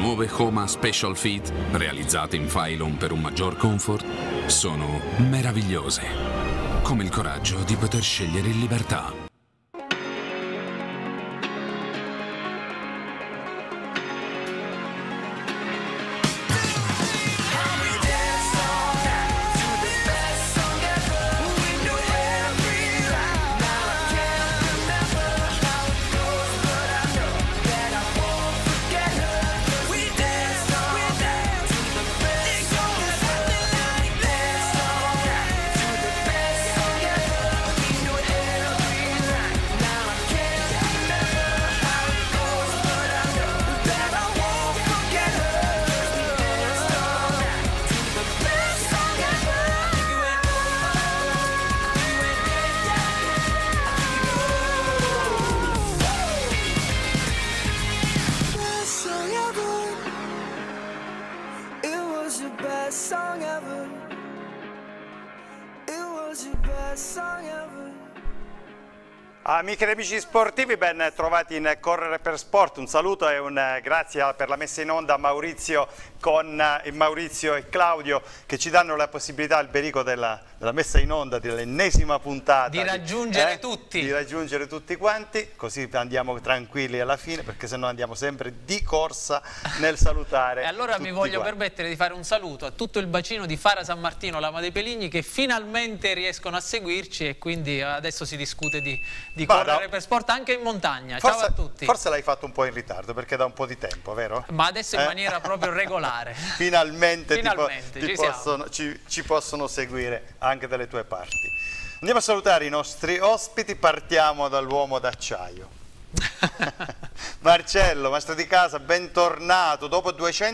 nuove Homa Special Fit, realizzate in Phylon per un maggior comfort, sono meravigliose, come il coraggio di poter scegliere in libertà. Amiche ed amici sportivi, ben trovati in Correre per Sport. Un saluto e un grazie per la messa in onda a Maurizio e Claudio, che ci danno la possibilità, Alberico, della messa in onda dell'ennesima puntata. Di raggiungere tutti. Di raggiungere tutti quanti, così andiamo tranquilli alla fine, perché sennò andiamo sempre di corsa nel salutare. E allora mi voglio permettere di fare un saluto a tutto il bacino di Fara San Martino, Lama dei Peligni, che finalmente riescono a seguirci, e quindi adesso si discute di Correre per Sport anche in montagna. Ciao a tutti. Forse l'hai fatto un po' in ritardo, perché da un po' di tempo, vero? Ma adesso in maniera proprio regolare. Finalmente ci ci possono seguire anche dalle tue parti. Andiamo a salutare i nostri ospiti, partiamo dall'uomo d'acciaio. Marcello, maestro di casa, bentornato dopo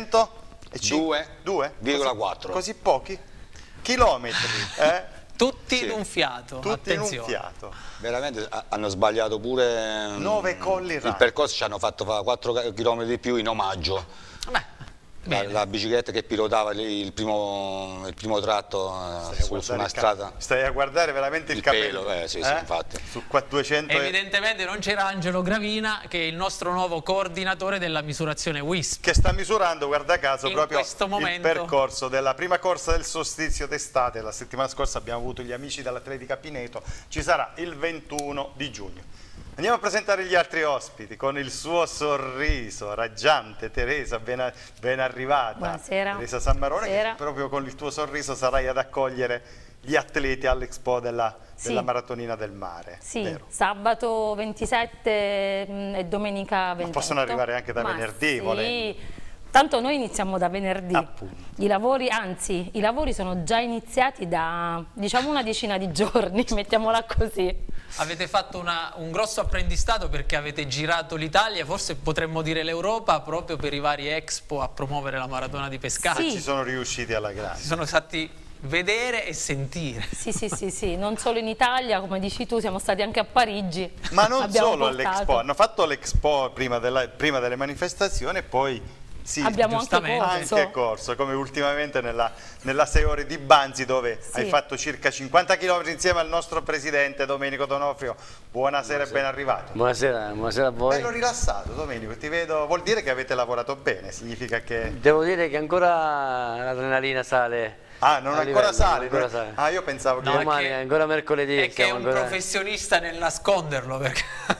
202,4. Così pochi chilometri, Tutti in un fiato, tutti attenzione. In un fiato. Veramente hanno sbagliato pure 9 colli il percorso, ci hanno fatto fare 4 km di più in omaggio. La bicicletta che pilotava il primo tratto su una strada. Stai a guardare veramente il capello. Sì, infatti. Su 200 Evidentemente non c'era Angelo Gravina, che è il nostro nuovo coordinatore della misurazione WISP. Che sta misurando, guarda caso, proprio il percorso della prima corsa del solstizio d'estate. La settimana scorsa abbiamo avuto gli amici dall'Atletica Pineto, ci sarà il 21 di giugno. Andiamo a presentare gli altri ospiti con il suo sorriso raggiante. Teresa, ben arrivata. Buonasera. Teresa Sammarone, Buonasera. che proprio con il tuo sorriso sarai ad accogliere gli atleti all'Expo della Maratonina del Mare. Sì, vero? Sabato 27 e domenica 28. Ma possono arrivare anche da venerdì, volendo. Tanto noi iniziamo da venerdì. Appunto. I lavori sono già iniziati da, diciamo, una decina di giorni, mettiamola così. Avete fatto un grosso apprendistato, perché avete girato l'Italia, forse potremmo dire l'Europa, proprio per i vari Expo a promuovere la maratona di Pescara. Sì. Ci sono riusciti alla grande. Si sono stati vedere e sentire. Sì, non solo in Italia, come dici tu, siamo stati anche a Parigi. Ma non solo all'Expo, hanno fatto l'Expo prima delle manifestazioni e poi... Sì, abbiamo anche corso, come ultimamente nella 6 ore di Banzi, dove hai fatto circa 50 km insieme al nostro presidente Domenico D'Onofrio. Buonasera e ben arrivato. Buonasera a voi. Bello rilassato, Domenico, ti vedo. Vuol dire che avete lavorato bene, significa che... Devo dire che ancora l'adrenalina sale. Ah, non ancora sale? Ancora sale. Ah, io pensavo che... Domani è ancora mercoledì. È che è un professionista nel nasconderlo, perché...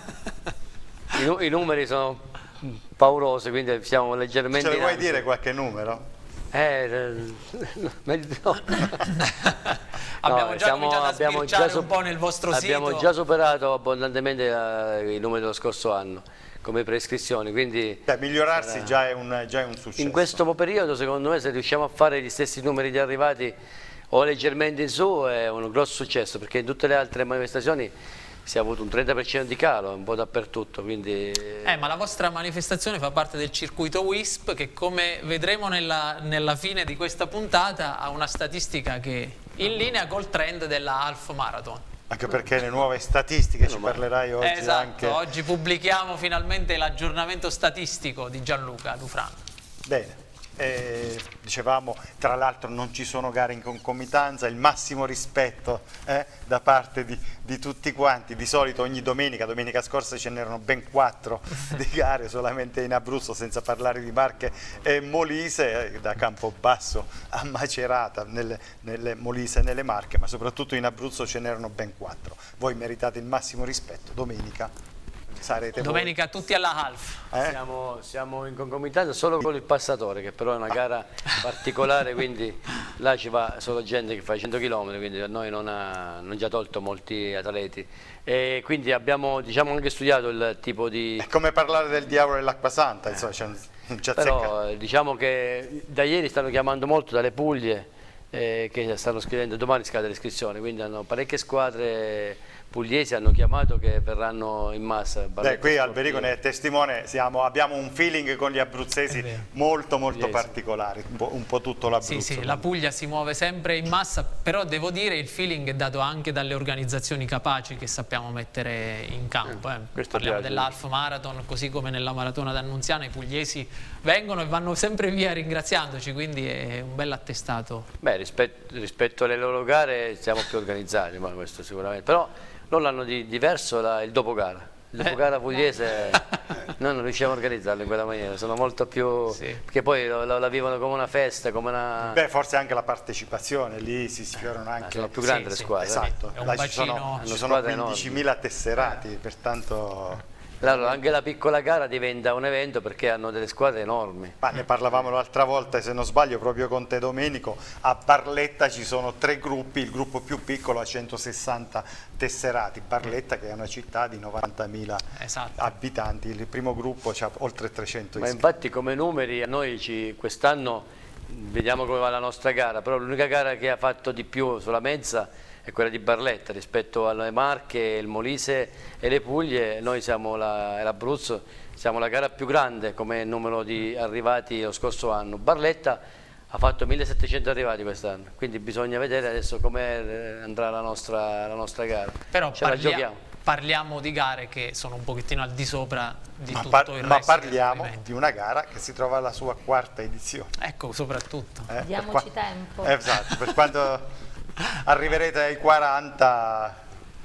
I numeri sono... pauroso, quindi siamo leggermente... Ce le vuoi dire qualche numero? No. Abbiamo già cominciato a sbirciare un po' nel vostro sito. Abbiamo già superato abbondantemente i numeri dello scorso anno come prescrizioni, quindi... migliorarsi già è un successo. In questo periodo, secondo me, se riusciamo a fare gli stessi numeri di arrivati o leggermente in su, è un grosso successo, perché in tutte le altre manifestazioni si è avuto un 30% di calo, un po' dappertutto, quindi... ma la vostra manifestazione fa parte del circuito WISP, che, come vedremo nella fine di questa puntata, ha una statistica che è in linea col trend della Half Marathon. Anche perché le nuove statistiche ci parlerai oggi. Esatto, anche... oggi pubblichiamo finalmente l'aggiornamento statistico di Gianluca Dufrano. Bene, dicevamo, tra l'altro non ci sono gare in concomitanza, il massimo rispetto da parte di tutti quanti. Di solito ogni domenica scorsa ce n'erano ben 4 di gare solamente in Abruzzo, senza parlare di Marche e Molise, da Campobasso a Macerata, nelle Molise e nelle Marche, ma soprattutto in Abruzzo ce n'erano ben 4. Voi meritate il massimo rispetto. Domenica sarete domenica voi. tutti alla half. Siamo in concomitanza solo con il passatore, che però è una gara particolare, quindi là ci va solo gente che fa 100 km, quindi a noi non ci ha tolto molti atleti, e quindi abbiamo, diciamo, anche studiato il tipo di... È come parlare del diavolo dell'acqua santa, insomma, però diciamo che da ieri stanno chiamando molto dalle Puglie, che stanno scrivendo, domani scade l'iscrizione, quindi hanno parecchie squadre pugliesi hanno chiamato che verranno in massa. Beh, qui Alberico ne è testimone, abbiamo un feeling con gli abruzzesi molto particolare, un po' tutto l'Abruzzo. Sì, la Puglia si muove sempre in massa, però devo dire il feeling è dato anche dalle organizzazioni capaci che sappiamo mettere in campo. Parliamo dell'Half Marathon, così come nella Maratona d'Annunziana i pugliesi vengono e vanno sempre via ringraziandoci, quindi è un bel attestato. Beh, rispetto alle loro gare siamo più organizzati, ma questo sicuramente. Però loro hanno di diverso il dopogara. Il dopogara pugliese noi non riusciamo a organizzarlo in quella maniera, sono molto più... perché poi la vivono come una festa, come una... Beh, forse anche la partecipazione, lì si sfiorano anche... sono più grandi le squadre. Esatto, là ci sono 15.000 tesserati, pertanto... Allora, anche la piccola gara diventa un evento perché hanno delle squadre enormi. Ma ne parlavamo l'altra volta, se non sbaglio, proprio con te Domenico. A Barletta ci sono 3 gruppi, il gruppo più piccolo ha 160 tesserati. Barletta, che è una città di 90.000 abitanti, il primo gruppo ha oltre 300 iscritti. Ma infatti come numeri a noi quest'anno vediamo come va la nostra gara, però l'unica gara che ha fatto di più sulla mezza è quella di Barletta rispetto alle Marche, il Molise e le Puglie. Noi siamo l'Abruzzo, siamo la gara più grande come numero di arrivati lo scorso anno. Barletta ha fatto 1700 arrivati quest'anno, quindi bisogna vedere adesso come andrà la nostra gara. Però parliamo di gare che sono un pochettino al di sopra di tutto il resto. Ma parliamo di una gara che si trova alla sua 4ª edizione. Ecco, soprattutto. Diamoci tempo. Esatto, per quando arriverete ai 40...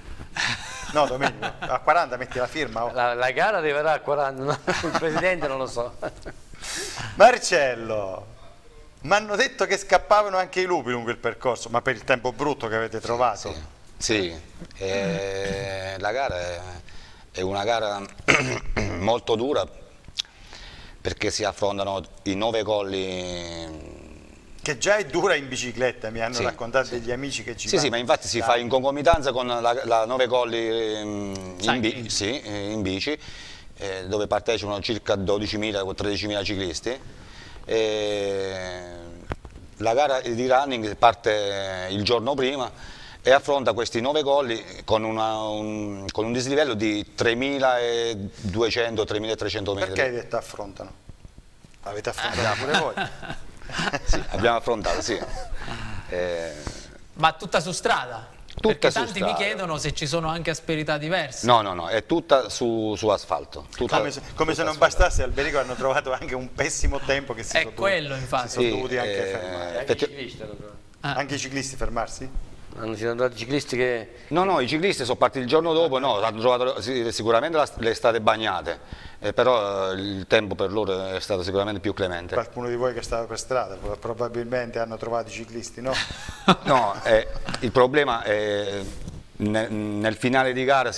No, Domenico, a 40 metti la firma. La gara arriverà a 40, no? Il presidente non lo so. Marcello, mi hanno detto che scappavano anche i lupi lungo il percorso, ma per il tempo brutto che avete trovato. Sì. La gara è una gara molto dura perché si affrontano i 9 colli. Che già è dura in bicicletta, mi hanno raccontato degli amici che ci vanno. Sì, ma infatti si fa in concomitanza con la 9 colli in bici, dove partecipano circa 12.000-13.000 ciclisti. La gara di running parte il giorno prima e affronta questi 9 colli con un dislivello di 3.200-3.300 metri. Perché hai detto affrontano? Avete affrontato pure voi? Sì, abbiamo affrontato, sì. Ma tutta su strada? Perché tanti mi chiedono se ci sono anche asperità diverse. No, è tutta su asfalto. Come se non bastasse, Alberico hanno trovato anche un pessimo tempo che si sono dovuti anche fermare. Anche i ciclisti fermarsi? Ci sono andati ciclisti che... No, i ciclisti sono partiti il giorno dopo, hanno trovato sicuramente le strade bagnate, però il tempo per loro è stato sicuramente più clemente. Qualcuno di voi che stava per strada, probabilmente hanno trovato i ciclisti, no? No, il problema è nel finale di gara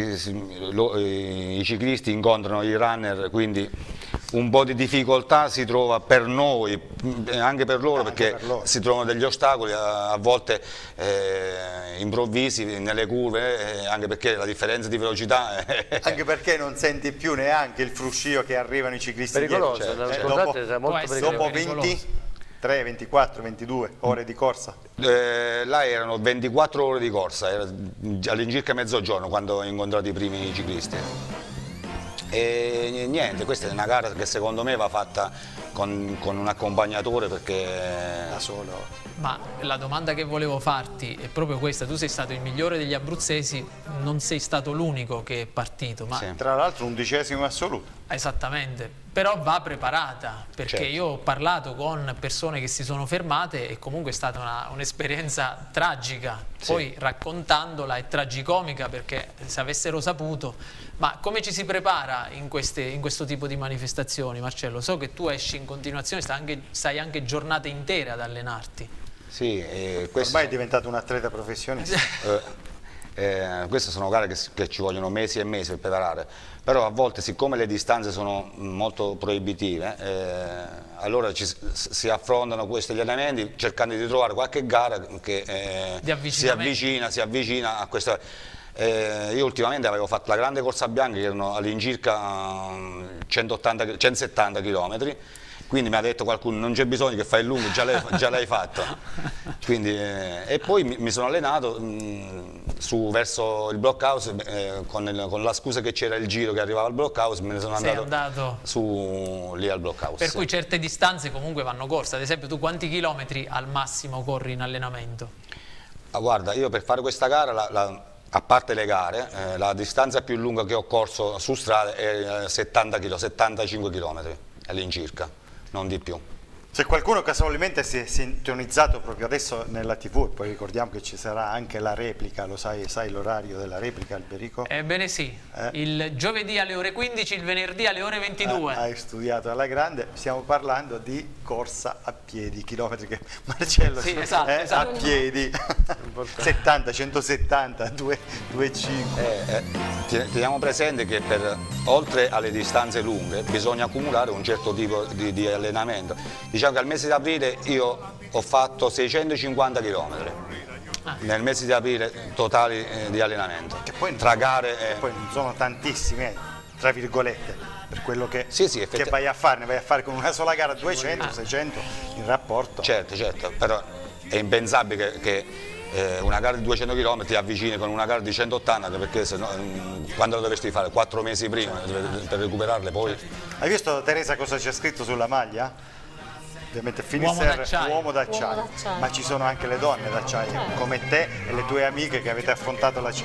i ciclisti incontrano i runner, quindi un po' di difficoltà si trova per noi, anche per loro, perché si trovano degli ostacoli a volte improvvisi nelle curve, anche perché la differenza di velocità è... Anche perché non senti più neanche il fruscio che arrivano i ciclisti pericoloso, dopo 23, 24, 22 ore di corsa? Là erano 24 ore di corsa, era all'incirca mezzogiorno quando ho incontrato i primi ciclisti. E niente, questa è una gara che secondo me va fatta con un accompagnatore, perché da solo Ma la domanda che volevo farti è proprio questa: tu sei stato il migliore degli abruzzesi, non sei stato l'unico che è partito, ma... Sì. Tra l'altro 11° assoluto. Esattamente, però va preparata, perché Certo. io ho parlato con persone che si sono fermate e comunque è stata un'esperienza tragica, poi raccontandola è tragicomica, perché se avessero saputo. Ma come ci si prepara in questo tipo di manifestazioni, Marcello? So che tu esci in continuazione, stai anche giornate intere ad allenarti. Sì, questo Ormai è diventato un atleta professionista. queste sono gare che ci vogliono mesi e mesi per preparare, però a volte, siccome le distanze sono molto proibitive, allora si affrontano questi allenamenti cercando di trovare qualche gara che si avvicina a questa. Io ultimamente avevo fatto la grande corsa bianca, che erano all'incirca 170 km. Quindi mi ha detto qualcuno: non c'è bisogno che fai il lungo, già l'hai fatto. Quindi, e poi mi sono allenato verso il blockhouse, con la scusa che c'era il giro che arrivava al blockhouse, me ne sono andato su lì al blockhouse. Per cui certe distanze comunque vanno corse. Ad esempio, tu quanti chilometri al massimo corri in allenamento? Guarda, io per fare questa gara, a parte le gare, la distanza più lunga che ho corso su strada è 75 km all'incirca. Non di più. Se qualcuno casualmente si è sintonizzato proprio adesso nella TV, e poi ricordiamo che ci sarà anche la replica, lo sai l'orario della replica, Alberico? Ebbene sì, il giovedì alle ore 15, il venerdì alle ore 22. Hai studiato alla grande, stiamo parlando di corsa a piedi, chilometri che Marcello esatto. a piedi, 70, 170, 2,5. Teniamo presente che oltre alle distanze lunghe bisogna accumulare un certo tipo di allenamento. Diciamo che al mese di aprile io ho fatto 650 km nel mese di aprile totali di allenamento, Che poi, tra gare poi non sono tantissime, tra virgolette, per quello che, Sì, che vai a fare, ne vai a fare con una sola gara 200, 600 in rapporto. certo, però è impensabile che una gara di 200 km ti avvicini con una gara di 180, perché se no, quando lo dovresti fare? 4 mesi prima per recuperarle poi. Hai visto, Teresa, cosa c'è scritto sulla maglia? Ovviamente Uomo d'acciaio. uomo d'acciaio, Uomo d'acciaio. ma ci sono anche le donne d'acciaio, come te e le tue amiche che avete affrontato la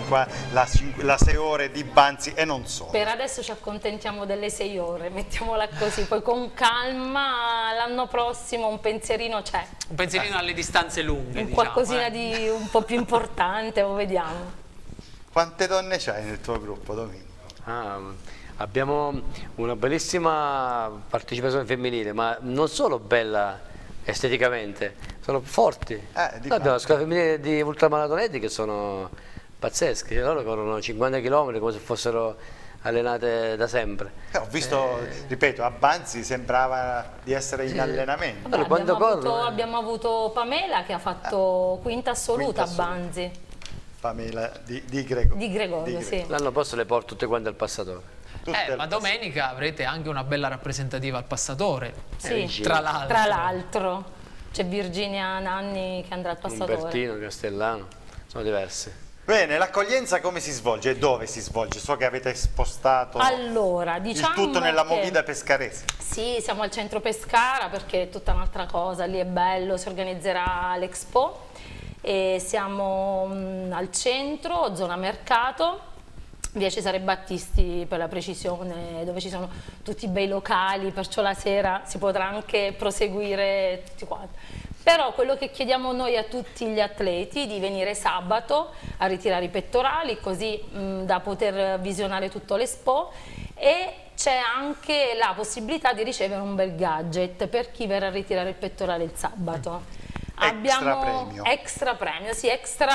6 ore di Banzi e non solo. Per adesso ci accontentiamo delle 6 ore, mettiamola così, poi con calma l'anno prossimo un pensierino c'è, Un pensierino alle distanze lunghe, diciamo, qualcosina di un po' più importante, lo vediamo. Quante donne c'hai nel tuo gruppo, Domenico? Abbiamo una bellissima partecipazione femminile, ma non solo bella esteticamente, sono forti. Di Noi abbiamo la squadra femminile di ultramaratonetti che sono pazzeschi, loro corrono 50 km come se fossero allenate da sempre. Ho visto, ripeto, a Banzi sembrava di essere in allenamento. Allora, quando corrono, Abbiamo avuto Pamela che ha fatto quinta assoluta Quinta a Banzi, Pamela di Gregorio, sì. l'anno prossimo le porto tutte quante al passatore. ma domenica avrete anche una bella rappresentativa al passatore, Sì, tra l'altro. tra l'altro c'è Virginia Nanni che andrà al passatore. Umbertino, Castellano, sono diverse. Bene, l'accoglienza come si svolge e dove si svolge? So che avete spostato Allora, diciamo il tutto nella che- movida pescarese. Sì, siamo al centro Pescara perché è tutta un'altra cosa, lì è bello, si organizzerà l'Expo e siamo al centro, zona mercato, via Cesare Battisti per la precisione, dove ci sono tutti i bei locali, perciò la sera si potrà anche proseguire tutti quanti. Però quello che chiediamo noi a tutti gli atleti è di venire sabato a ritirare i pettorali, così da poter visionare tutto l'Expo, e c'è anche la possibilità di ricevere un bel gadget per chi verrà a ritirare il pettorale il sabato. Premio. Extra premio, sì, extra...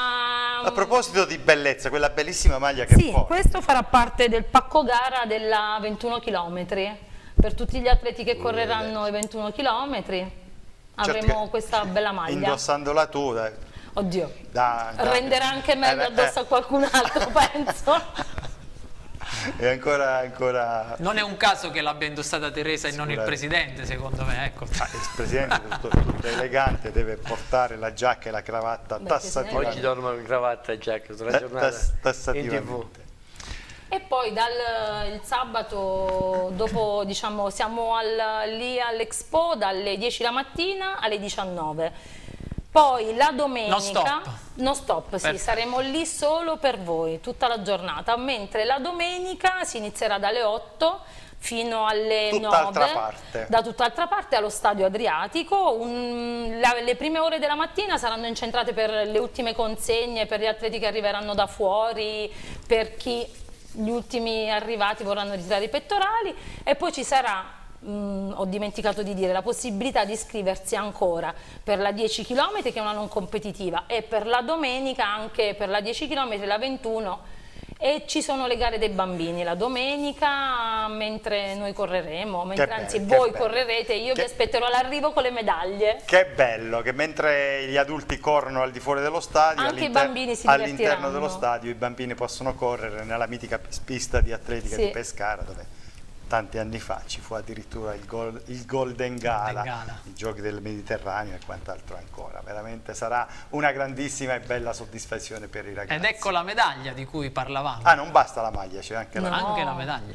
A proposito di bellezza, quella bellissima maglia che Sì, porti. questo farà parte del pacco gara della 21 km. Per tutti gli atleti che correranno i 21 km avremo Certo che questa bella maglia. Indossandola tu, dai. Oddio, Da- renderà anche meglio addosso a qualcun altro, penso. E ancora Non è un caso che l'abbia indossata Teresa e non il presidente, secondo me, ecco. il presidente tutto elegante deve portare la giacca e la cravatta Beh, tassativamente. Oggi dormo con cravatta e giacca sulla giornata in TV. tassativamente. E poi il sabato, dopo diciamo siamo lì all'Expo dalle 10 la mattina alle 19. Poi la domenica, non stop, sì, saremo lì solo per voi tutta la giornata, mentre la domenica si inizierà dalle 8 fino alle 9, da tutt'altra parte allo Stadio Adriatico. Le prime ore della mattina saranno incentrate per le ultime consegne, per gli atleti che arriveranno da fuori, per chi gli ultimi arrivati vorranno ritirare i pettorali, e poi ci sarà, ho dimenticato di dire, la possibilità di iscriversi ancora per la 10 km, che è una non competitiva, e per la domenica anche per la 10 km, la 21, e ci sono le gare dei bambini la domenica mentre noi correremo, anzi voi correrete, io vi aspetterò all'arrivo con le medaglie. Che bello, che mentre gli adulti corrono al di fuori dello stadio, anche i bambini si divertiranno. All'interno dello stadio i bambini possono correre nella mitica pista di atletica di Pescara, dove tanti anni fa ci fu addirittura il Golden Gala, i giochi del Mediterraneo e quant'altro ancora. Veramente sarà una grandissima e bella soddisfazione per i ragazzi. Ed ecco la medaglia di cui parlavamo. Ah, non basta la maglia, c'è anche la medaglia.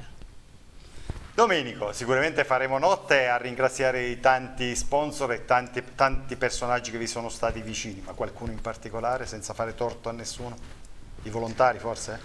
Domenico, sicuramente faremo notte a ringraziare i tanti sponsor e tanti personaggi che vi sono stati vicini, ma qualcuno in particolare, senza fare torto a nessuno? I volontari forse?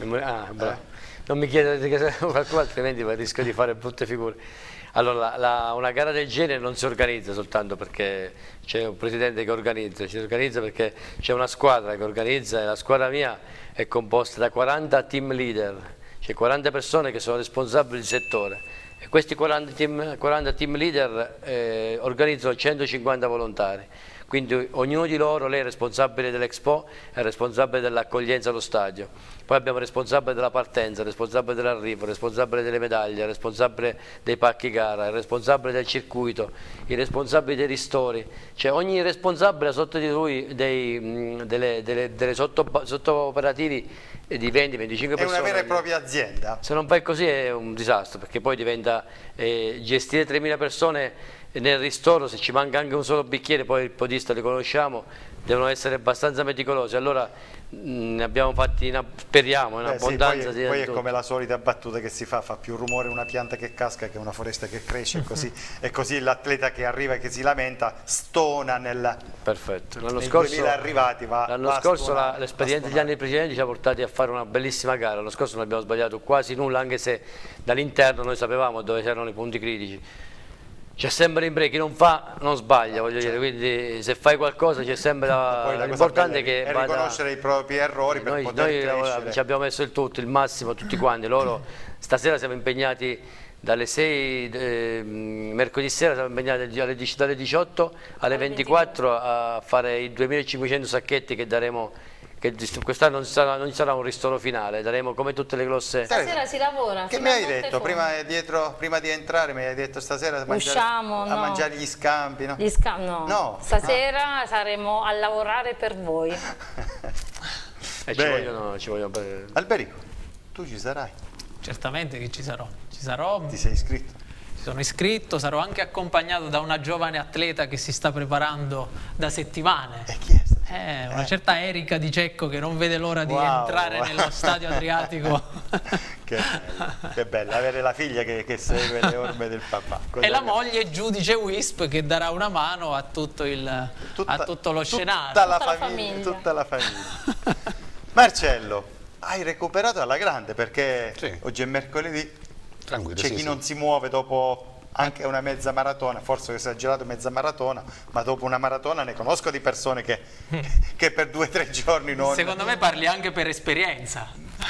Non mi chiedete che se qualcuno, altrimenti rischio di fare brutte figure. Allora, una gara del genere non si organizza soltanto perché c'è un presidente che organizza, si organizza perché c'è una squadra che organizza, e la squadra mia è composta da 40 team leader, cioè 40 persone che sono responsabili del settore, e questi 40 team leader organizzano 150 volontari. Quindi ognuno di loro, lei è responsabile dell'Expo, è responsabile dell'accoglienza allo stadio, poi abbiamo il responsabile della partenza, il responsabile dell'arrivo, il responsabile delle medaglie, il responsabile dei pacchi gara, il responsabile del circuito, i responsabili dei ristori, cioè ogni responsabile ha sotto di lui delle sotto-operativi di 20-25 persone. È una vera e propria azienda. Se non fai così è un disastro, perché poi diventa gestire 3.000 persone nel ristoro, se ci manca anche un solo bicchiere, poi il podista li conosciamo, devono essere abbastanza meticolosi. Allora ne abbiamo fatti, speriamo, in abbondanza. Poi è come la solita battuta che si fa più rumore una pianta che casca che una foresta che cresce, e così l'atleta che arriva e che si lamenta stona nel... Perfetto. L'anno scorso arrivati l'esperienza degli anni precedenti ci ha portati a fare una bellissima gara. L'anno scorso non abbiamo sbagliato quasi nulla, anche se dall'interno noi sapevamo dove c'erano i punti critici. C'è sempre in break, chi non fa non sbaglia, voglio dire, quindi se fai qualcosa c'è sempre l'importante che è riconoscere i propri errori per poter crescere. Ci abbiamo messo il tutto, il massimo, tutti quanti. Loro stasera siamo impegnati dalle 6, mercoledì sera siamo impegnati dalle 18 alle 24 a fare i 2500 sacchetti che daremo. Quest'anno non ci sarà un ristoro finale, daremo come tutte le grosse. Stasera si lavora. Che mi hai detto prima di entrare? Mi hai detto stasera usciamo a mangiare gli scampi, no? No. Stasera saremo a lavorare per voi. Ci vogliono Alberico, tu ci sarai? Certamente che ci sarò. Ti sei iscritto? Sono iscritto, sarò anche accompagnato da una giovane atleta che si sta preparando da settimane. E chi è? Una certa Erika Di Cecco che non vede l'ora di entrare nello stadio Adriatico. Che bello, avere la figlia che segue le orme del papà. E la moglie giudice Wisp che darà una mano a tutto, lo scenario. Tutta la famiglia. Marcello, hai recuperato alla grande perché oggi è mercoledì. C'è chi non si muove dopo anche una mezza maratona, forse ho esagerato mezza maratona, ma dopo una maratona ne conosco di persone che per 2 o 3 giorni non... Secondo me parli anche per esperienza.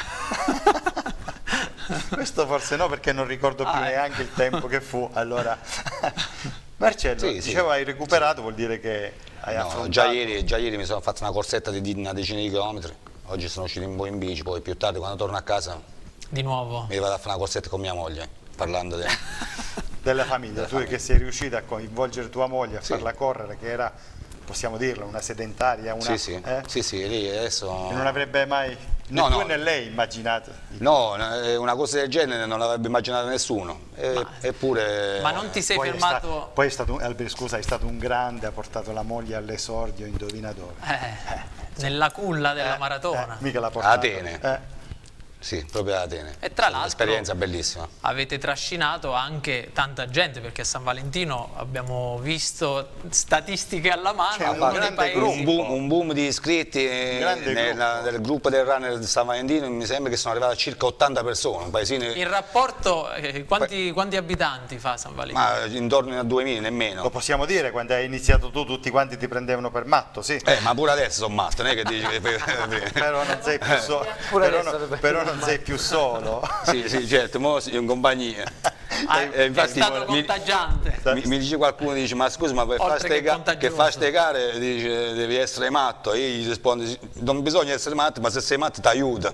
Questo forse no, perché non ricordo più neanche il tempo che fu. Allora, Marcello, dicevo hai recuperato, vuol dire che hai affrontato... Già ieri mi sono fatto una corsetta di una decina di chilometri, oggi sono uscito un po' in bici, poi più tardi quando torno a casa di nuovo mi vado a fare una corsetta con mia moglie, parlando della famiglia. Tu che sei riuscita a coinvolgere tua moglie a farla correre, che era, possiamo dirlo, una sedentaria, una... Sì, lì adesso... Che non avrebbe mai, né tu né lei, immaginato. No, una cosa del genere non l'avrebbe immaginata nessuno, eppure... Ma non ti sei fermato... Poi è stato, scusa, è stato un grande, ha portato la moglie all'esordio, indovina dove? Nella culla della maratona. Mica l'ha portata. Atene. Sì, proprio ad Atene. E tra l'altro un'esperienza bellissima. avete trascinato anche tanta gente, perché a San Valentino abbiamo visto statistiche alla mano. C'è uno dei paesi- Un boom di iscritti nel gruppo del runner di San Valentino, mi sembra che sono arrivati a circa 80 persone, un paesino In rapporto, quanti abitanti fa San Valentino? ma intorno a 2000 nemmeno. Lo possiamo dire, quando hai iniziato tu tutti quanti ti prendevano per matto, sì. Ma pure adesso sono matto, non è che dici che Però non sei più solo. Però non sei più solo. sì, certo, mo in compagnia. È Infatti, stato contagiante. mi dice qualcuno, dice, ma scusa, ma per Oltre fare che ste gare dice, devi essere matto. E io gli rispondo, non bisogna essere matto, ma se sei matto ti aiuta.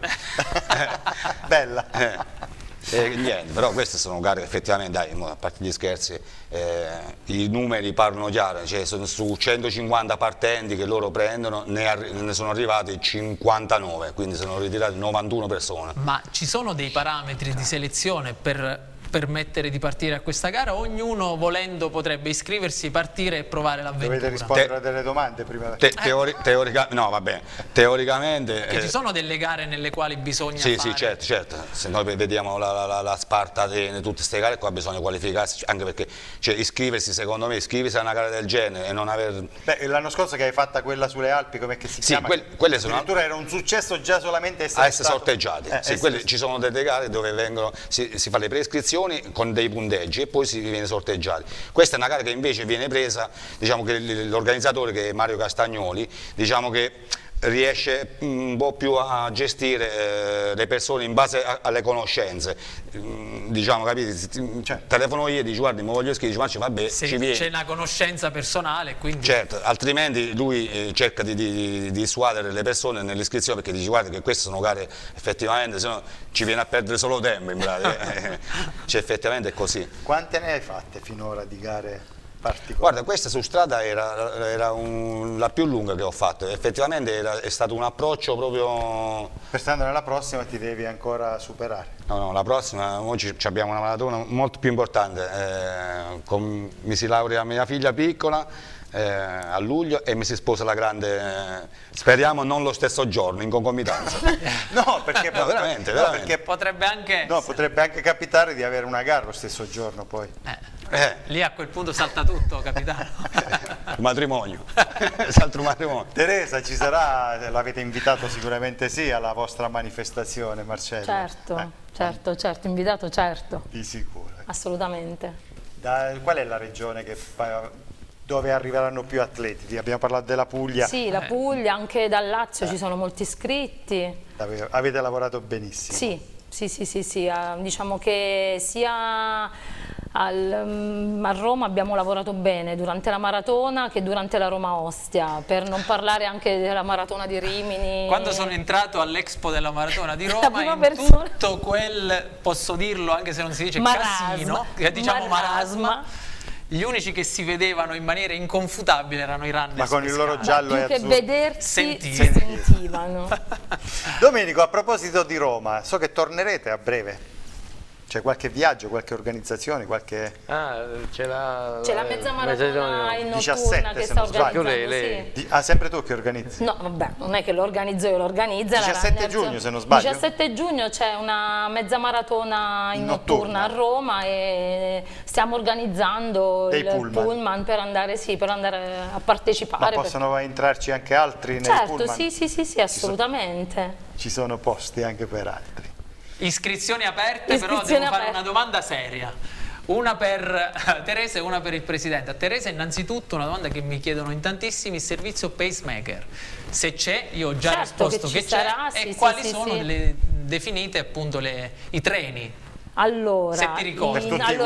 Bella. Niente, però queste sono gare effettivamente, dai, a parte gli scherzi, i numeri parlano chiaro, cioè sono su 150 partenti che loro prendono, ne sono arrivati 59, quindi sono ritirati 91 persone. Ma ci sono dei parametri di selezione per permettere di partire a questa gara? Ognuno volendo potrebbe iscriversi, partire e provare l'avventura? Dovete rispondere a delle domande prima. Teoricamente... Che ci sono delle gare nelle quali bisogna Sì, fare... sì, certo. Se noi vediamo la Sparta Atene, tutte queste gare qua bisogna qualificarsi, anche perché cioè, secondo me, iscriversi a una gara del genere e non aver... Beh, l'anno scorso che hai fatta quella sulle Alpi, com'è che si chiama? Quelle sono... Addirittura era un successo già solamente essere sorteggiati. Ci sono delle gare dove si fa le preiscrizioni con dei punteggi e poi si viene sorteggiati. Questa è una gara che invece viene presa, diciamo che l'organizzatore, che è Mario Castagnoli, diciamo che riesce un po' più a gestire le persone in base alle conoscenze, diciamo, capite? Telefono io e dici guarda, mi voglio iscrivere, vabbè, ci vieni. C'è una conoscenza personale, quindi... Certo, altrimenti lui cerca di dissuadere le persone nell'iscrizione, perché dice guarda che queste sono gare effettivamente, se no ci viene a perdere solo tempo, in pratica. Cioè, effettivamente è così. Quante ne hai fatte finora di gare particolari? Guarda, questa su strada era la più lunga che ho fatto, effettivamente è stato un approccio proprio... Quest'anno nella prossima ti devi ancora superare. No, la prossima, oggi abbiamo una maratona molto più importante, mi si laurea mia figlia piccola a luglio e mi si sposa la grande, speriamo non lo stesso giorno, in concomitanza. No, perché, veramente. Perché potrebbe anche capitare di avere una gara lo stesso giorno poi. Lì a quel punto salta tutto, capitano. Matrimonio. Salta un matrimonio. Teresa, ci sarà, l'avete invitato sicuramente sì alla vostra manifestazione, Marcello? Certo, invitato certo. Di sicuro. Assolutamente. Qual è la regione dove arriveranno più atleti? Abbiamo parlato della Puglia. Sì, la Puglia, anche dal Lazio ci sono molti iscritti. Avete lavorato benissimo. Sì, diciamo che sia a Roma abbiamo lavorato bene durante la maratona che durante la Roma Ostia, per non parlare anche della maratona di Rimini. Quando sono entrato all'Expo della maratona di Roma, tutto quel, posso dirlo anche se non si dice casino, diciamo marasma, gli unici che si vedevano in maniera inconfutabile erano i runner. Ma con il loro giallo e azzurro. Più che vedersi, si sentivano. Domenico, a proposito di Roma, so che tornerete a breve. C'è qualche viaggio, qualche organizzazione, qualche... c'è la mezza maratona in notturna 17, che sta organizzando, lei. sì. Sempre tu che organizzi? No, vabbè, non è che lo organizzo io, lo organizza 17 giugno, se non sbaglio. 17 giugno c'è una mezza maratona in notturna a Roma e stiamo organizzando il pullman per andare a partecipare. Ma possono entrarci anche altri nel pullman? Certo, sì, assolutamente. Ci sono posti anche per altri. Iscrizioni aperte, però devo fare una domanda seria. Una per Teresa e una per il Presidente. A Teresa innanzitutto una domanda che mi chiedono in tantissimi: il servizio pacemaker. Se c'è, io ho già risposto che c'è, e quali sono le definite appunto i treni. Allora, se ti ricordi,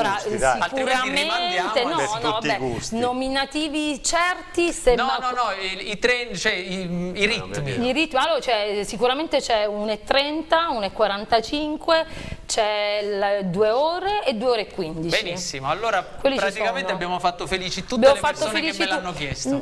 sicuramente nominativi certi, i treni, cioè i ritmi. I ritmi, allora sicuramente c'è 1:30, 1:45, c'è 2 ore e 2 ore e 15. Benissimo, allora praticamente abbiamo fatto felici tutte le persone che me l'hanno chiesto.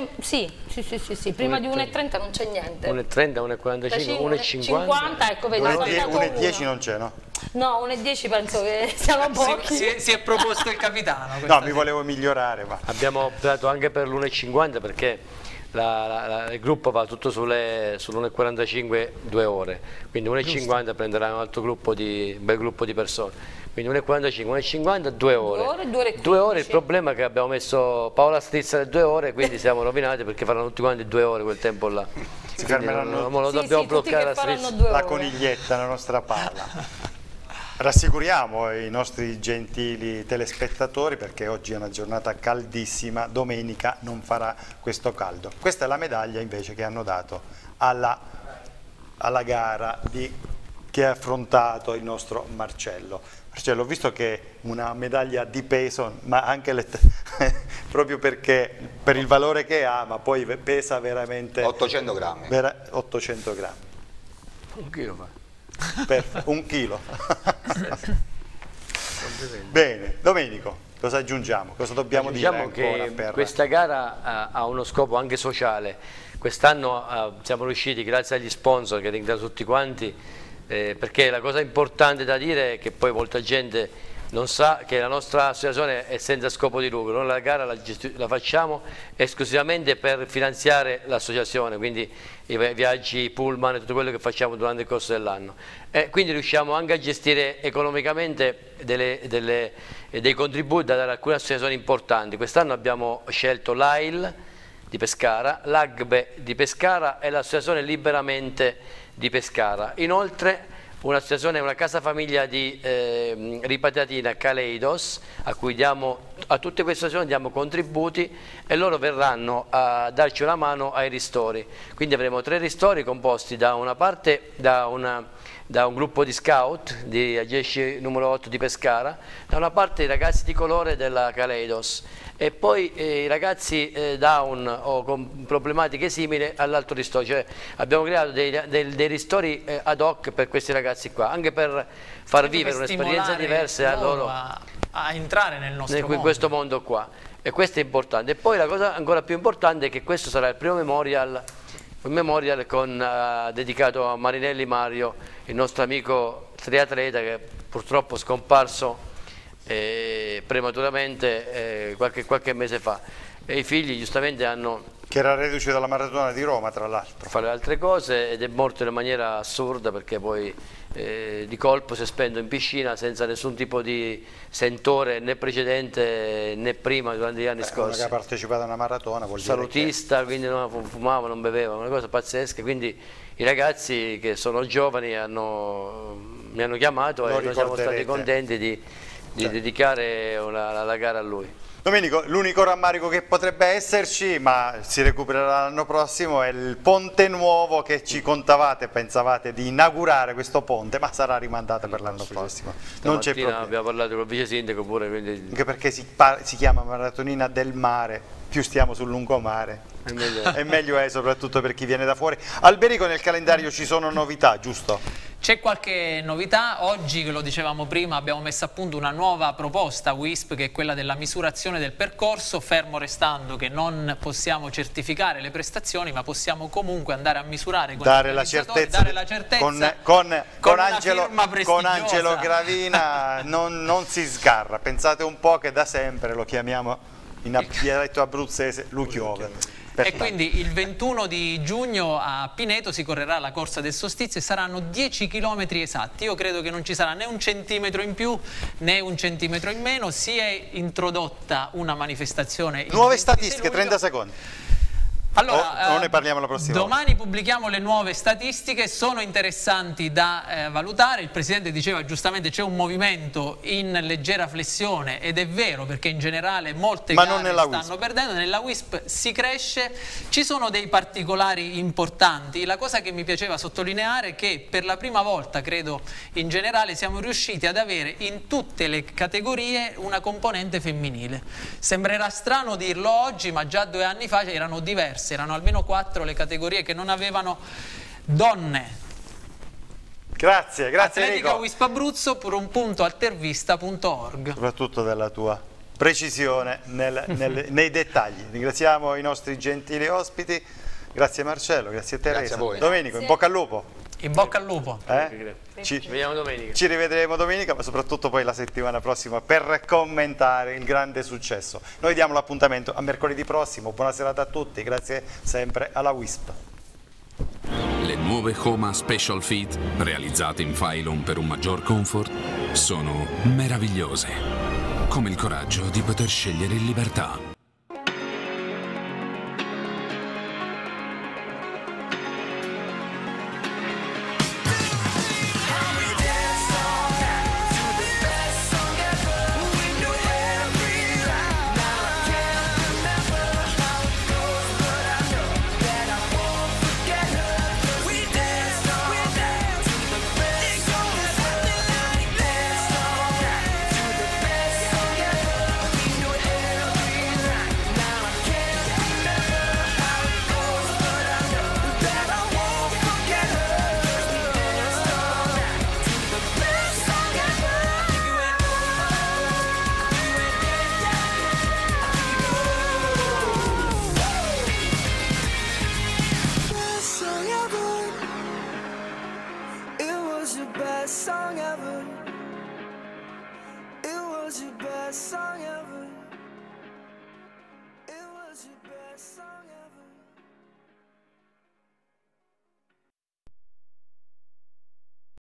Sì, prima di 1:30 non c'è niente. 1:30, 1:45, 1:50, ecco, vedi, 1:10 non c'è, no? No, 1:10 penso che siano pochi. Si è proposto il capitano. No, mi volevo migliorare. Ma abbiamo optato anche per l'1:50 perché il gruppo va tutto sull'1,45 2 ore, quindi 1,50 prenderà un altro gruppo un bel gruppo di persone. Quindi 1,45, 1,50, 2 ore. 2 ore, il problema è che abbiamo messo Paola Strizza le 2 ore, quindi siamo rovinati perché faranno tutti quanti 2 ore quel tempo là. Si fermeranno. Lo dobbiamo bloccare la Strizza. La coniglietta, la nostra Paola. Rassicuriamo i nostri gentili telespettatori perché oggi è una giornata caldissima, domenica non farà questo caldo. Questa è la medaglia invece che hanno dato alla gara che ha affrontato il nostro Marcello. Marcello, ho visto che è una medaglia di peso, ma anche proprio perché per il valore che ha, ma poi pesa veramente 800 grammi. 800 grammi. Un chilo fa. Perfetto, 1 chilo. Bene, Domenico, cosa aggiungiamo? Cosa dobbiamo dire ancora? Che questa gara ha uno scopo anche sociale. Quest'anno siamo riusciti, grazie agli sponsor, che ringrazio tutti quanti, perché la cosa importante da dire è che poi molta gente non sa che la nostra associazione è senza scopo di lucro. Noi la gara la facciamo esclusivamente per finanziare l'associazione, quindi i viaggi pullman e tutto quello che facciamo durante il corso dell'anno, e quindi riusciamo anche a gestire economicamente dei contributi da dare a alcune associazioni importanti. Quest'anno abbiamo scelto l'AIL di Pescara, l'AGBE di Pescara e l'associazione Liberamente di Pescara. Inoltre un'associazione, una casa famiglia di Ripatatina, Kaleidos, a cui a tutte queste associazioni diamo contributi e loro verranno a darci una mano ai ristori. Quindi avremo 3 ristori composti da una parte da un gruppo di scout di Agesci numero 8 di Pescara, da una parte i ragazzi di colore della Kaleidos e poi i ragazzi down o con problematiche simili all'altro ristoro, cioè abbiamo creato dei ristori ad hoc per questi ragazzi qua, anche per far vivere un'esperienza diversa a loro a entrare nel nostro mondo. In questo mondo qua, e questo è importante. E poi la cosa ancora più importante è che questo sarà il primo memorial, un memorial dedicato a Marinelli Mario, il nostro amico triatleta che purtroppo è scomparso prematuramente qualche mese fa, e i figli giustamente hanno che era reduce dalla maratona di Roma, tra l'altro, fare altre cose, ed è morto in maniera assurda perché poi di colpo si è spento in piscina senza nessun tipo di sentore né precedente né prima durante gli anni scorsi. Che ha partecipato a una maratona vuol dire salutista, quindi non fumava, non beveva, una cosa pazzesca. Quindi i ragazzi che sono giovani mi hanno chiamato e noi siamo stati contenti di dedicare la gara a lui. Domenico, l'unico rammarico che potrebbe esserci, ma si recupererà l'anno prossimo, è il ponte nuovo che ci contavate, pensavate di inaugurare questo ponte, ma sarà rimandato per l'anno prossimo. Non c'è problema. Abbiamo parlato con il vice sindaco pure, quindi... Anche perché si chiama Maratonina del Mare, più stiamo sul lungomare, e meglio è, soprattutto per chi viene da fuori. Alberico, nel calendario ci sono novità, giusto? C'è qualche novità. Oggi, che lo dicevamo prima, abbiamo messo a punto una nuova proposta WISP, che è quella della misurazione del percorso, fermo restando che non possiamo certificare le prestazioni, ma possiamo comunque andare a misurare con dare la certezza con Angelo Gravina non si sgarra. Pensate un po' che da sempre lo chiamiamo in dialetto abruzzese Luchiove. E quindi il 21 di giugno a Pineto si correrà la corsa del solstizio e saranno 10 km esatti. Io credo che non ci sarà né un centimetro in più né un centimetro in meno. Si è introdotta una manifestazione. Nuove statistiche, 30 secondi. Allora, ne parliamo la prossima domani pubblichiamo le nuove statistiche, sono interessanti da valutare. Il Presidente diceva giustamente c'è un movimento in leggera flessione, ed è vero, perché in generale molte gare stanno perdendo. Nella WISP si cresce, ci sono dei particolari importanti. La cosa che mi piaceva sottolineare è che per la prima volta, credo in generale, siamo riusciti ad avere in tutte le categorie una componente femminile. Sembrerà strano dirlo oggi, ma già 2 anni fa erano diverse. Erano almeno 4 le categorie che non avevano donne. Grazie Atletica Enrico. WISP Abruzzo, per un punto altervista.org. Soprattutto della tua precisione nei dettagli. Ringraziamo i nostri gentili ospiti. Grazie Marcello, grazie Teresa. Grazie a voi. Domenico, in bocca al lupo. In bocca al lupo. Ci vediamo domenica. Ci rivedremo domenica, ma soprattutto poi la settimana prossima per commentare il grande successo. Noi diamo l'appuntamento a mercoledì prossimo. Buona serata a tutti, grazie sempre alla Wisp. Le nuove Homa Special Fit, realizzate in Phylon per un maggior comfort, sono meravigliose, come il coraggio di poter scegliere in libertà.